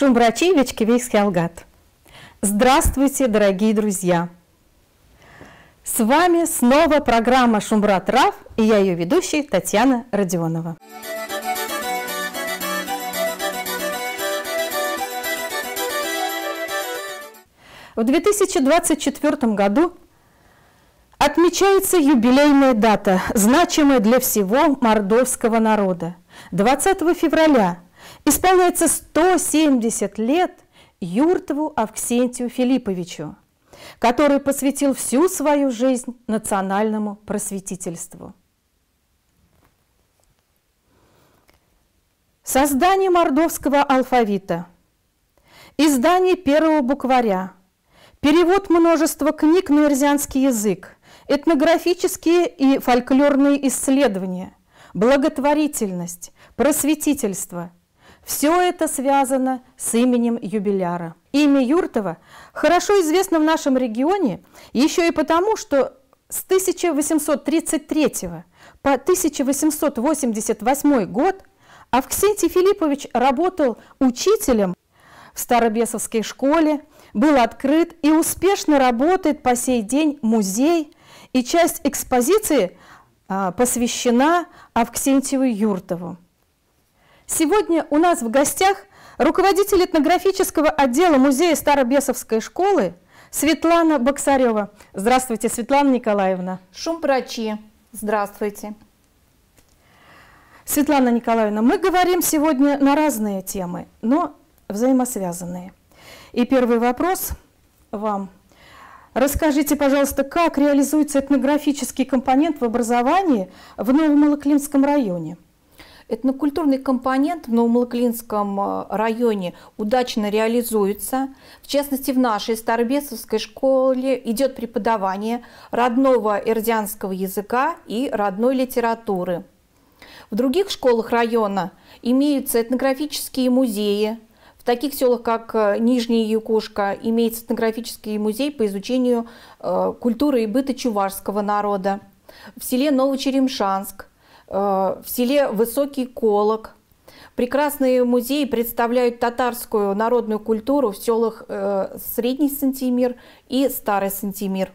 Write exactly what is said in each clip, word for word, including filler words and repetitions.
Шумбрачи Вечкевейский Алгат. Здравствуйте, дорогие друзья! С вами снова программа «Шумбрат Рав» и я ее ведущая Татьяна Родионова. В две тысячи двадцать четвёртом году отмечается юбилейная дата, значимая для всего мордовского народа. двадцатого февраля исполняется сто семьдесят лет Юртову Авксентию Филипповичу, который посвятил всю свою жизнь национальному просветительству. Создание мордовского алфавита, издание первого букваря, перевод множества книг на эрзянский язык, этнографические и фольклорные исследования, благотворительность, просветительство – все это связано с именем юбиляра. Имя Юртова хорошо известно в нашем регионе еще и потому, что с тысяча восемьсот тридцать третьего по тысяча восемьсот восемьдесят восьмой год Авксентий Филиппович работал учителем в Старобесовской школе, был открыт и успешно работает по сей день музей, и часть экспозиции а, посвящена Авксентию Юртову. Сегодня у нас в гостях руководитель этнографического отдела музея Старобесовской школы Светлана Боксарева. Здравствуйте, Светлана Николаевна. Шумбрачи, здравствуйте. Светлана Николаевна, мы говорим сегодня на разные темы, но взаимосвязанные. И первый вопрос вам. Расскажите, пожалуйста, как реализуется этнографический компонент в образовании в Новомалаклинском районе? Этнокультурный компонент в Новомалаклинском районе удачно реализуется. В частности, в нашей Старобесовской школе идет преподавание родного эрзянского языка и родной литературы. В других школах района имеются этнографические музеи. В таких селах, как Нижняя Якушка, имеется этнографический музей по изучению э, культуры и быта чувашского народа. В селе Новочеремшанск, э, в селе Высокий Колок. Прекрасные музеи представляют татарскую народную культуру в селах э, Средний Сантимир и Старый Сантимир.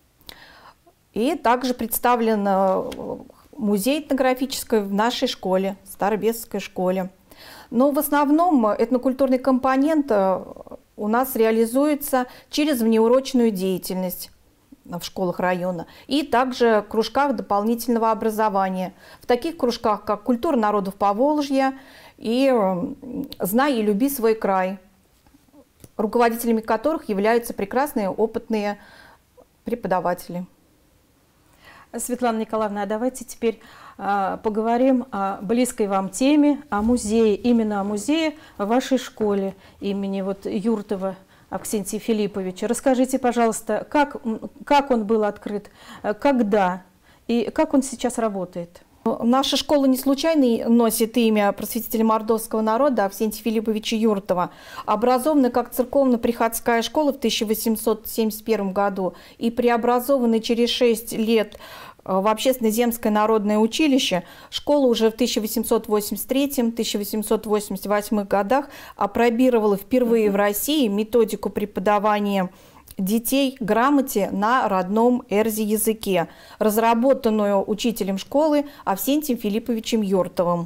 И также представлен э, музей этнографический в нашей школе, Старобесовской школе. Но в основном этнокультурный компонент у нас реализуется через внеурочную деятельность в школах района и также в кружках дополнительного образования. В таких кружках, как «Культура народов Поволжья» и «Знай и люби свой край», руководителями которых являются прекрасные опытные преподаватели. Светлана Николаевна, а давайте теперь а, поговорим о близкой вам теме, о музее, именно о музее в вашей школе имени вот Юртова Авксентия Филипповича. Расскажите, пожалуйста, как, как он был открыт, когда и как он сейчас работает? Наша школа не случайно носит имя просветителя мордовского народа Авксентия Филипповича Юртова. Образована как церковно-приходская школа в тысяча восемьсот семьдесят первом году и преобразована через шесть лет в Общественно-земское народное училище, школа уже в тысяча восемьсот восемьдесят третьем — тысяча восемьсот восемьдесят восьмом годах апробировала впервые в России методику преподавания детей грамоте на родном эрзи языке, разработанную учителем школы Авксентием Филипповичем Юртовым.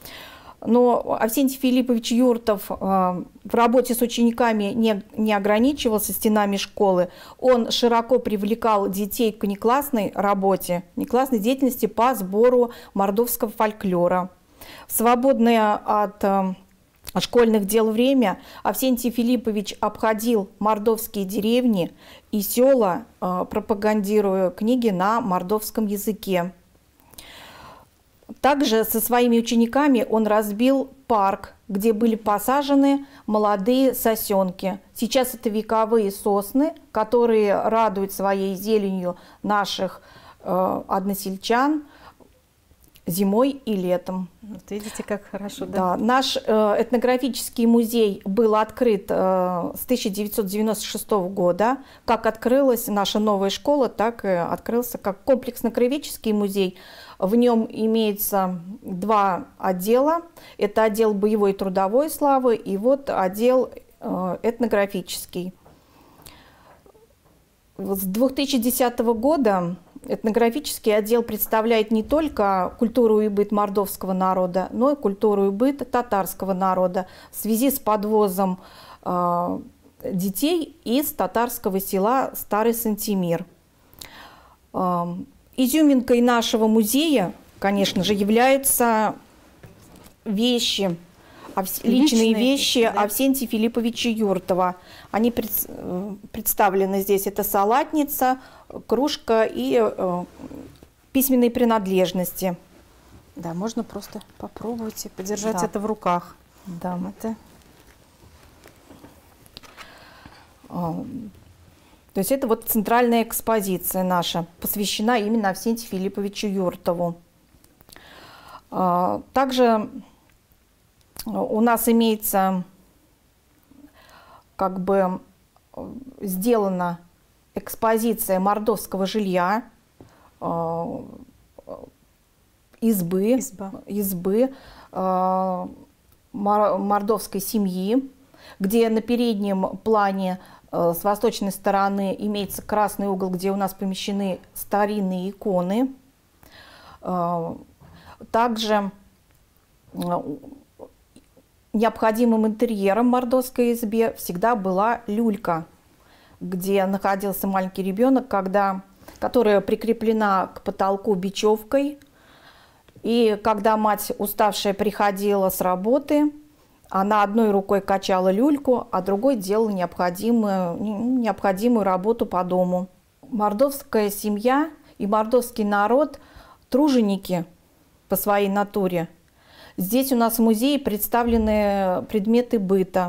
Но Авксентий Филиппович Юртов э, в работе с учениками не, не ограничивался стенами школы. Он широко привлекал детей к внеклассной работе, внеклассной деятельности по сбору мордовского фольклора. В свободное от э, школьных дел время Авксентий Филиппович обходил мордовские деревни и села, э, пропагандируя книги на мордовском языке. Также со своими учениками он разбил парк, где были посажены молодые сосенки. Сейчас это вековые сосны, которые радуют своей зеленью наших э, односельчан. зимой и летом. Вот видите, как хорошо, да? Да. Наш э, этнографический музей был открыт э, с тысяча девятьсот девяносто шестого года. Как открылась наша новая школа, так и открылся как комплексно-краеведческий музей. В нем имеется два отдела. Это отдел боевой и трудовой славы и вот отдел э, этнографический. С две тысячи десятого года этнографический отдел представляет не только культуру и быт мордовского народа, но и культуру и быт татарского народа в связи с подвозом э, детей из татарского села Старый Сантимир. Э, изюминкой нашего музея, конечно же, являются вещи, личные, личные вещи да. Авсентия Филипповича Юртова. Они пред, представлены здесь. Это салатница, кружка и э, письменные принадлежности. Да, можно просто попробовать и подержать да. это в руках. Да. Это... То есть это вот центральная экспозиция наша, посвящена именно Авсентию Филипповичу Юртову. Также у нас имеется, как бы, сделана экспозиция мордовского жилья, избы, Изба. избы мордовской семьи, где на переднем плане с восточной стороны имеется красный угол, где у нас помещены старинные иконы. Также необходимым интерьером в мордовской избе всегда была люлька, где находился маленький ребенок, когда, которая прикреплена к потолку бечевкой. И когда мать, уставшая, приходила с работы, она одной рукой качала люльку, а другой делала необходимую, необходимую работу по дому. Мордовская семья и мордовский народ – труженики по своей натуре. Здесь у нас в музее представлены предметы быта.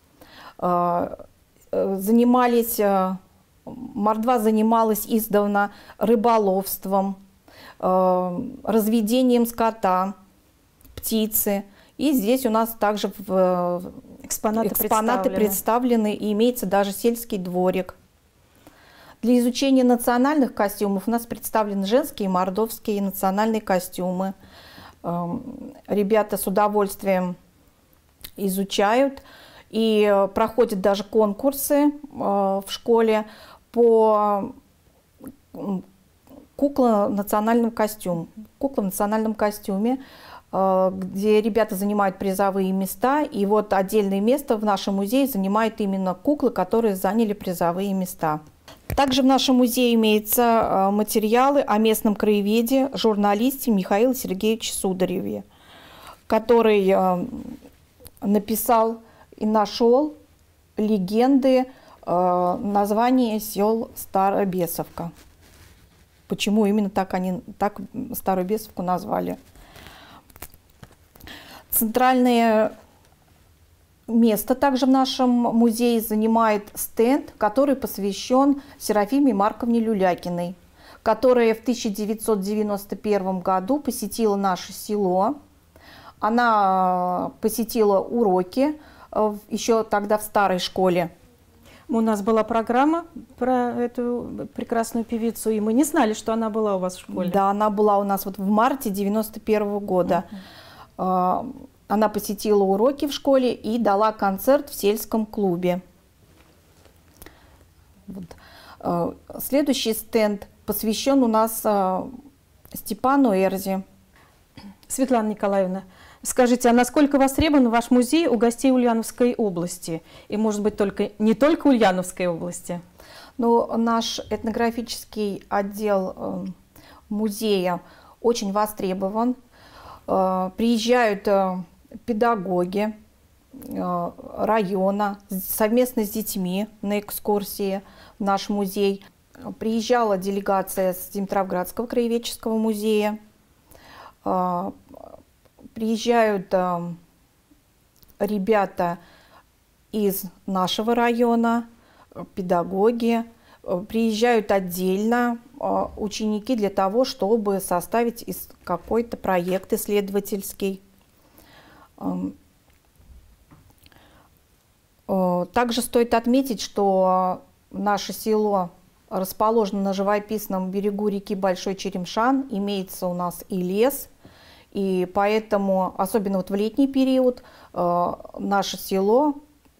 Занимались, мордва занималась издавна рыболовством, разведением скота, птицы. И здесь у нас также в экспонаты, экспонаты представлены. представлены, и имеется даже сельский дворик. Для изучения национальных костюмов у нас представлены женские и мордовские национальные костюмы. Ребята с удовольствием изучают и проходят даже конкурсы в школе по кукла в национальном костюме. Кукла в национальном костюме, где ребята занимают призовые места. И вот отдельное место в нашем музее занимают именно куклы, которые заняли призовые места. Также в нашем музее имеются материалы о местном краеведе, журналисте Михаиле Сергеевиче Судареве, который написал и нашел легенды названия сел Старобесовка. Почему именно так они так Старую Бесовку назвали? Центральное место также в нашем музее занимает стенд, который посвящен Серафиме Марковне Люлякиной, которая в тысяча девятьсот девяносто первом году посетила наше село. Она посетила уроки еще тогда в старой школе. У нас была программа про эту прекрасную певицу, и мы не знали, что она была у вас в школе. Да, она была у нас вот в марте девяносто первого года. Uh-huh. Она посетила уроки в школе и дала концерт в сельском клубе. Вот. Следующий стенд посвящен у нас Степану Эрзи. Светлана Николаевна, скажите, а насколько востребован ваш музей у гостей Ульяновской области? И, может быть, только, не только Ульяновской области? Ну, наш этнографический отдел музея очень востребован. Приезжают педагоги района совместно с детьми на экскурсии в наш музей. Приезжала делегация с Димитровградского краеведческого музея. Приезжают ребята из нашего района, педагоги. Приезжают отдельно ученики для того, чтобы составить какой-то проект исследовательский. Также стоит отметить, что наше село расположено на живописном берегу реки Большой Черемшан, имеется у нас и лес, и поэтому, особенно вот в летний период, наше село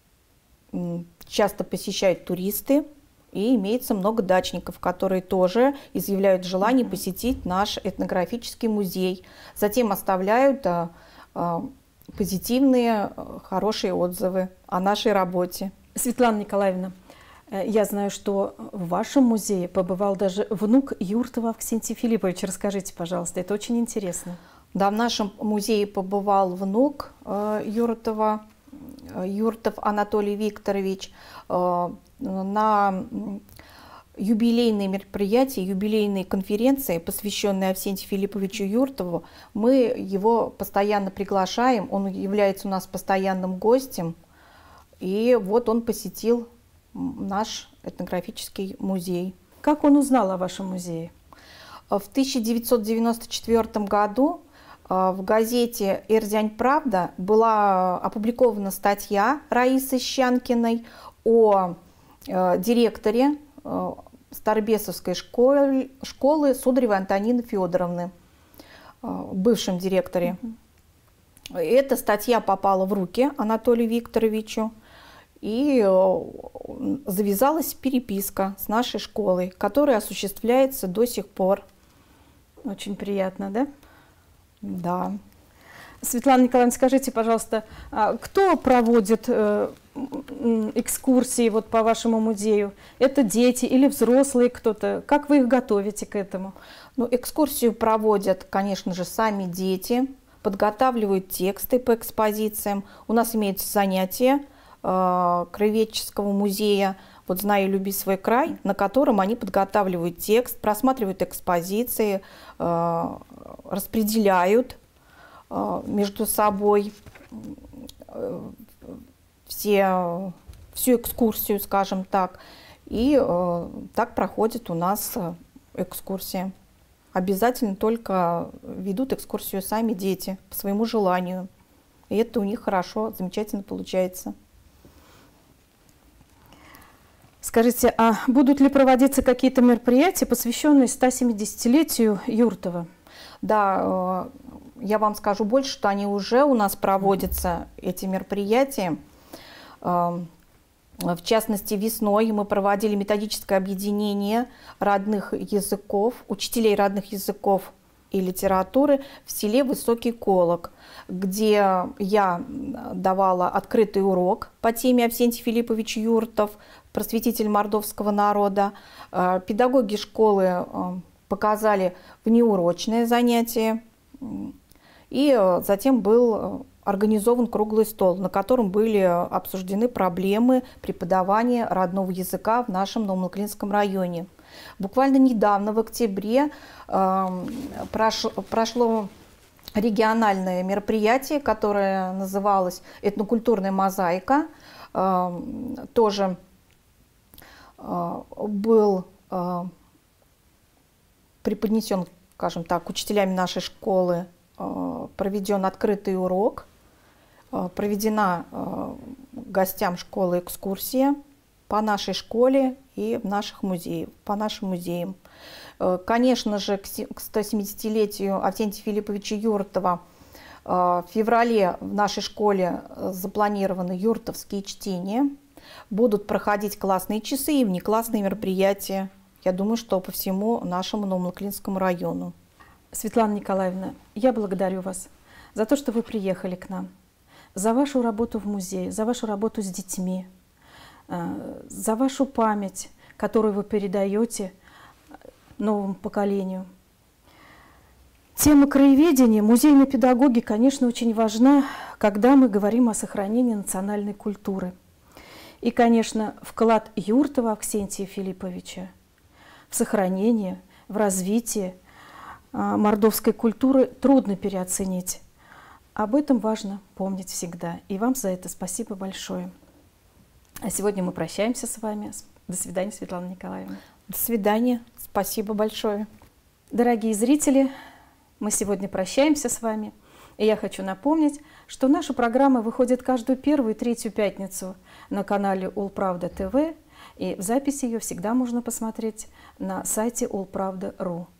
часто посещают туристы, и имеется много дачников, которые тоже изъявляют желание посетить наш этнографический музей. Затем оставляют а, а, позитивные, хорошие отзывы о нашей работе. Светлана Николаевна, я знаю, что в вашем музее побывал даже внук Юртова Авксентий Филиппович. Расскажите, пожалуйста, это очень интересно. Да, в нашем музее побывал внук э, Юртова, Юртов Анатолий Викторович. Э, на юбилейные мероприятия, юбилейные конференции, посвященные Авксентию Филипповичу Юртову, мы его постоянно приглашаем, он является у нас постоянным гостем, и вот он посетил наш этнографический музей. Как он узнал о вашем музее? В тысяча девятьсот девяносто четвёртом году в газете «Эрзянь Правда» была опубликована статья Раисы Щанкиной о директоре Старобесовской школы, школы Сударевой Антонины Федоровны, бывшем директоре. Mm-hmm. Эта статья попала в руки Анатолию Викторовичу, и завязалась переписка с нашей школой, которая осуществляется до сих пор. Очень приятно, да? Да. Светлана Николаевна, скажите, пожалуйста, кто проводит экскурсии вот по вашему музею? Это дети или взрослые кто-то? Как вы их готовите к этому? Ну, экскурсию проводят, конечно же, сами дети, подготавливают тексты по экспозициям. У нас имеются занятия э, краеведческого музея «Вот знаю, люби свой край», на котором они подготавливают текст, просматривают экспозиции, э, распределяют между собой все, всю экскурсию, скажем так. И э, так проходит у нас экскурсия. Обязательно только ведут экскурсию сами дети по своему желанию. И это у них хорошо, замечательно получается. Скажите, а будут ли проводиться какие-то мероприятия, посвященные семидесятилетию Юртова? Да, я вам скажу больше, что они уже у нас проводятся, эти мероприятия. В частности, весной мы проводили методическое объединение родных языков, учителей родных языков и литературы в селе Высокий Колок, где я давала открытый урок по теме Авксентий Филиппович Юртов, просветитель мордовского народа. Педагоги школы показали внеурочное занятие. И затем был организован круглый стол, на котором были обсуждены проблемы преподавания родного языка в нашем Новомлыклинском районе. Буквально недавно, в октябре, прошло, прошло региональное мероприятие, которое называлось «Этнокультурная мозаика». Тоже был преподнесен, скажем так, учителями нашей школы, проведен открытый урок, проведена гостям школы экскурсия по нашей школе и в наших музеях, по нашим музеям. Конечно же, к стосемидесятилетию Авксентия Филипповича Юртова в феврале в нашей школе запланированы юртовские чтения. Будут проходить классные часы и внеклассные мероприятия. Я думаю, что по всему нашему Новомлыклинскому району. Светлана Николаевна, я благодарю вас за то, что вы приехали к нам, за вашу работу в музее, за вашу работу с детьми, за вашу память, которую вы передаете новому поколению. Тема краеведения, музейной педагогики, конечно, очень важна, когда мы говорим о сохранении национальной культуры. И, конечно, вклад Юртова Авксентия Филипповича в сохранение, в развитие мордовской культуры трудно переоценить. Об этом важно помнить всегда. И вам за это спасибо большое. А сегодня мы прощаемся с вами. До свидания, Светлана Николаевна. До свидания. Спасибо большое. Дорогие зрители, мы сегодня прощаемся с вами. И я хочу напомнить, что наша программа выходит каждую первую и третью пятницу на канале Улправда ТВ, и в записи ее всегда можно посмотреть на сайте улправда точка ру.